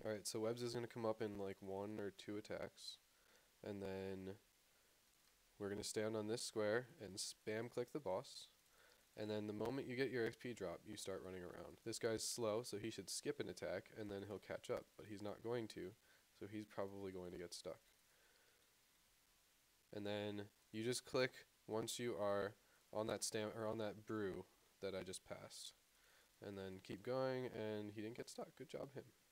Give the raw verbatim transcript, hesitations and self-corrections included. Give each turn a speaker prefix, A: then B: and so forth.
A: Alright, so Webs is going to come up in like one or two attacks. And then we're going to stand on this square and spam click the boss. And then the moment you get your X P drop, you start running around. This guy's slow, so he should skip an attack, and then he'll catch up. But he's not going to, so he's probably going to get stuck. And then you just click once you are on that stam or on that brew that I just passed. And then keep going, and he didn't get stuck. Good job, him.